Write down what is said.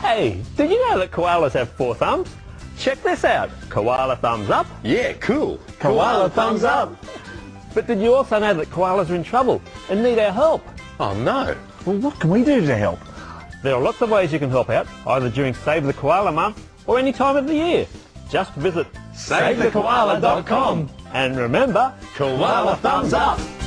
Hey, did you know that koalas have 4 thumbs? Check this out. Koala thumbs up. Yeah, cool. Koala thumbs up. But did you also know that koalas are in trouble and need our help? Oh no. Well, what can we do to help? There are lots of ways you can help out, either during Save the Koala month or any time of the year. Just visit SaveTheKoala.com. and remember, Koala thumbs up.